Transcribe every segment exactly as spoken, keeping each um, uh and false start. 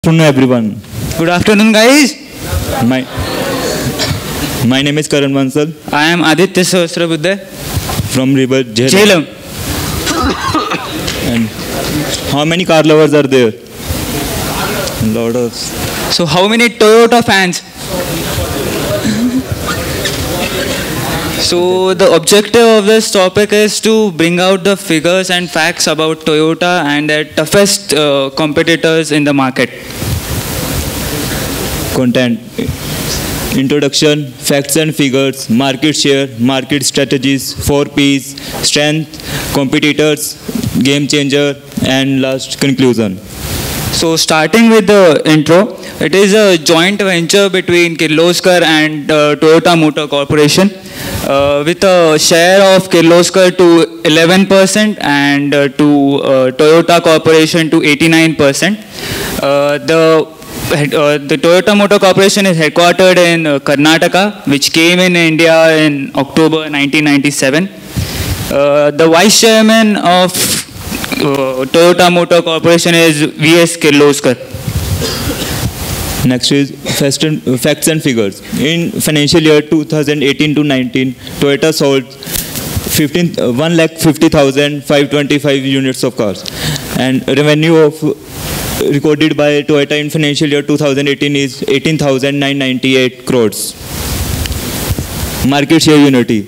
Afternoon, everyone. Good afternoon, guys. My my name is Karan Bansal I am Aditya Sahasrabuddhe. from River Jhelum. Jhelum. And how many car lovers are there? Lot of. So, how many Toyota fans? So, the objective of this topic is to bring out the figures and facts about Toyota and their toughest uh, competitors in the market. Content. Introduction, facts and figures, market share, market strategies, four P's, strength, competitors, game changer, and last conclusion. So, starting with the intro, it is a joint venture between Kirloskar and uh, Toyota Motor Corporation, uh, with a share of Kirloskar to eleven percent and uh, to uh, Toyota Corporation to eighty-nine percent. Uh, the uh, the Toyota Motor Corporation is headquartered in uh, Karnataka, which came in India in October nineteen ninety-seven. Uh, the vice chairman of uh, Toyota Motor Corporation is V S Kirloskar. Next is facts and, facts and figures. In financial year twenty eighteen to nineteen, Toyota sold fifteen, uh, one lakh fifty thousand five hundred twenty-five units of cars, and revenue of recorded by Toyota in financial year twenty eighteen is eighteen thousand nine hundred ninety-eight crores. Market share unity.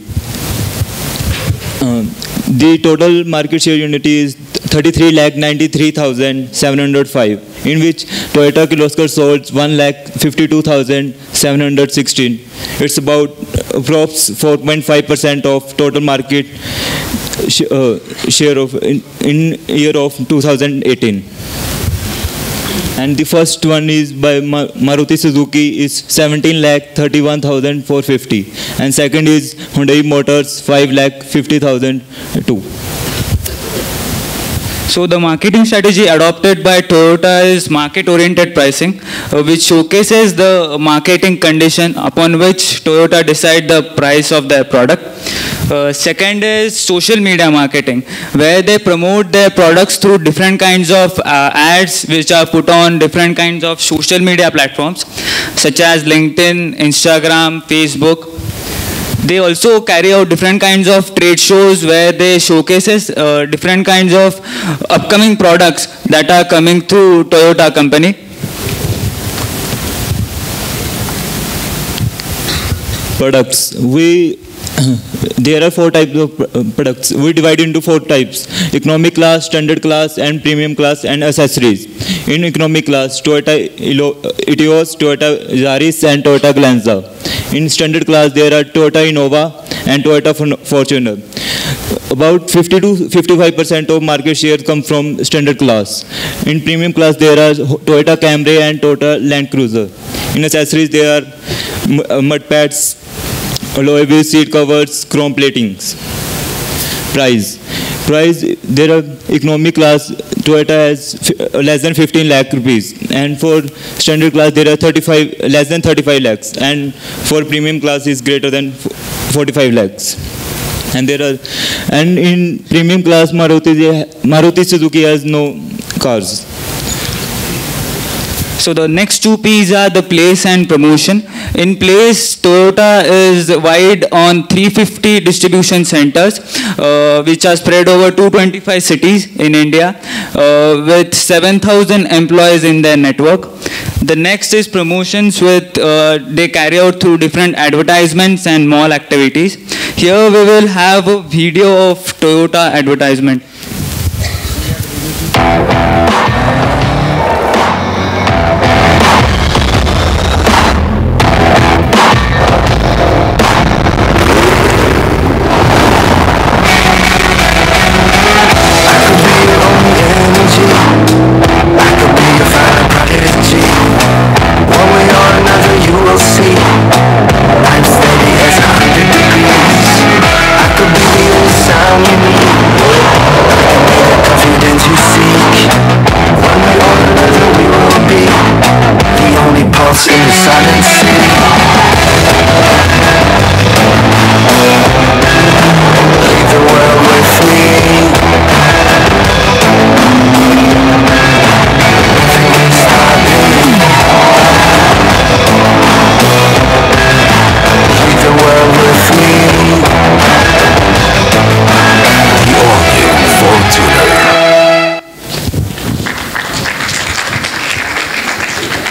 Uh, the total market share unity is thirty-three lakh ninety-three thousand seven hundred five, in which Toyota Kirloskar sold one lakh fifty-two thousand seven hundred sixteen. It's about approx four point five percent of total market sh- uh, share of in, in year of twenty eighteen. And the first one is by Ma- Maruti Suzuki is seventeen lakh thirty-one thousand four hundred fifty, and second is Hyundai Motors five lakh fifty thousand two. So the marketing strategy adopted by Toyota is market-oriented pricing, uh, which showcases the marketing condition upon which Toyota decide the price of their product. Uh, second is social media marketing, where they promote their products through different kinds of uh, ads which are put on different kinds of social media platforms, such as LinkedIn, Instagram, Facebook. They also carry out different kinds of trade shows where they showcases uh, different kinds of upcoming products that are coming through Toyota company. Products. We there are four types of uh, products. We divide into four types: economic class, standard class, and premium class, and accessories. In economic class, Toyota Etios, Toyota Yaris, and Toyota Glanza. In standard class, there are Toyota Innova and Toyota Fortuner. About fifty to fifty-five percent of market share come from standard class. In premium class, there are Toyota Camry and Toyota Land Cruiser. In accessories, there are mud pads, alloy wheel seat covers, chrome platings. Price. Price, there are economic class, Toyota has f- less than fifteen lakh rupees, and for standard class there are thirty-five, less than thirty-five lakhs, and for premium class is greater than forty-five lakhs. And there are, and in premium class Maruti, Maruti Suzuki has no cars. So the next two P's are the place and promotion. In place, Toyota is wide on three hundred fifty distribution centers, uh, which are spread over two hundred twenty-five cities in India, uh, with seven thousand employees in their network. The next is promotions, with uh, they carry out through different advertisements and mall activities. Here we will have a video of Toyota advertisement. Sound you need.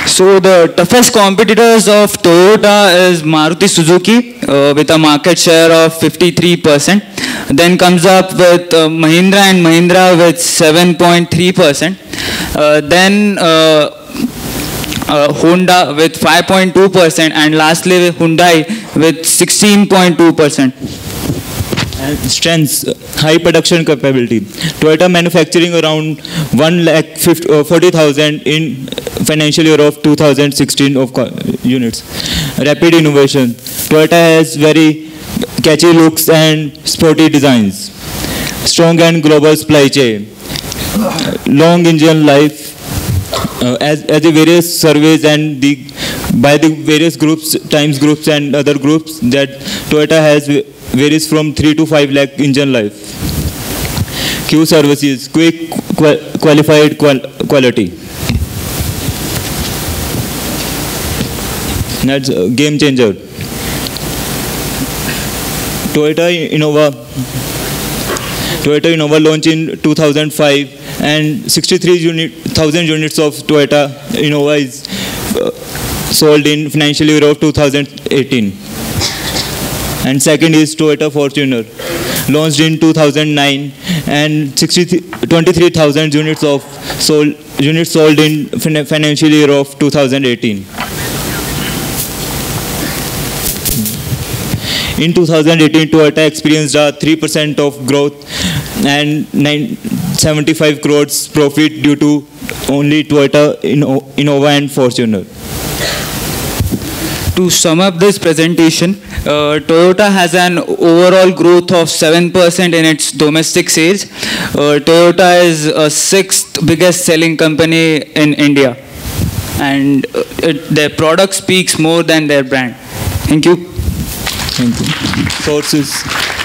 So the toughest competitors of Toyota is Maruti Suzuki uh, with a market share of fifty-three percent. Then comes up with uh, Mahindra and Mahindra with seven point three percent. Uh, then uh, uh, Honda with five point two percent, and lastly Hyundai with sixteen point two percent. And strengths, high production capability. Toyota manufacturing around one lakh forty thousand in financial year of two thousand sixteen of units. Rapid innovation. Toyota has very catchy looks and sporty designs. Strong and global supply chain. Long engine life. Uh, as, as the various surveys and the by the various groups, times groups and other groups, that Toyota has varies from three to five lakh engine life. Q services, quick, qual qualified qual quality. That's a game changer. Toyota Innova. Toyota Innova launched in two thousand five, and sixty-three thousand units of Toyota Innova is uh, sold in financial year of two thousand eighteen. And second is Toyota Fortuner, launched in two thousand nine, and twenty-three thousand units of sold units sold in financial year of two thousand eighteen. In two thousand eighteen, Toyota experienced a three percent of growth and seventy-five crores profit due to only Toyota Innova and Fortuner. To sum up this presentation, uh, Toyota has an overall growth of seven percent in its domestic sales. Uh, Toyota is a sixth biggest selling company in India, and uh, it, their product speaks more than their brand. Thank you. Thank you. Sources.